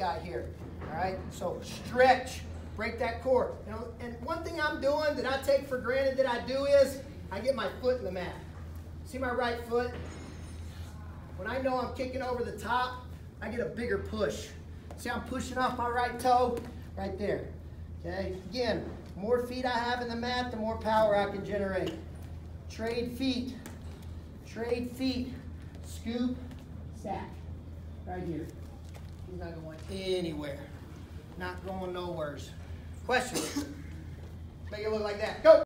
guy here. All right, so stretch, break that core. You know, and one thing I'm doing that I take for granted that I do is I get my foot in the mat. See my right foot? When I know I'm kicking over the top, I get a bigger push. See, I'm pushing off my right toe right there. Okay, again, the more feet I have in the mat, the more power I can generate. Trade feet, scoop, sack, right here. He's not going anywhere, not going nowheres. Questions? Make it look like that. Go.